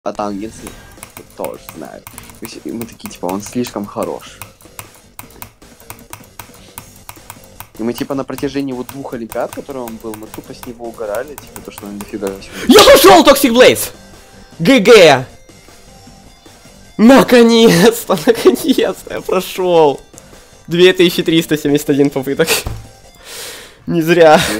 А там если тоже знаю. И мы такие, типа, он слишком хорош. И мы, типа, на протяжении вот 2 олимпиад, которые он был, мы тупо с него угорали, типа, то, что он дофига... Я пошел, Toxic Blaze! ГГ! Наконец-то, наконец-то я прошел! 2371 попыток. Не зря.